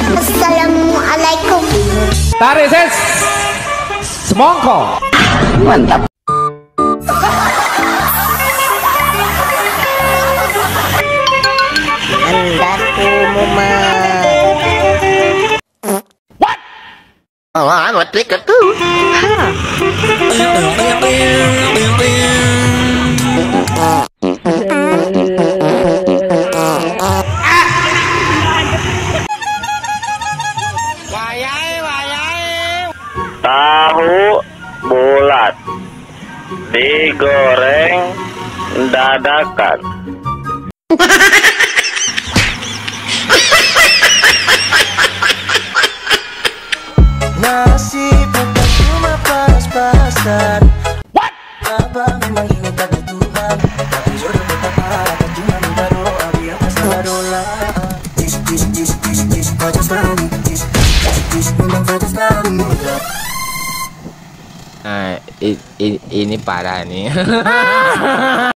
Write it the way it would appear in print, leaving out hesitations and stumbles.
Assalamualaikum. Tarik ses. Semongko. Mantap. Andaku muma. What? Oh, I would take it too. Tahu bulat digoreng dadakan. Nasi bukan cuma panas-panasan. What? Apa memang ini takdir Tuhan? Tapi jodoh tetap ada, cuma minta doa biar tak dola. Kau just tahu, memang kau just tahu. Ini parah nih.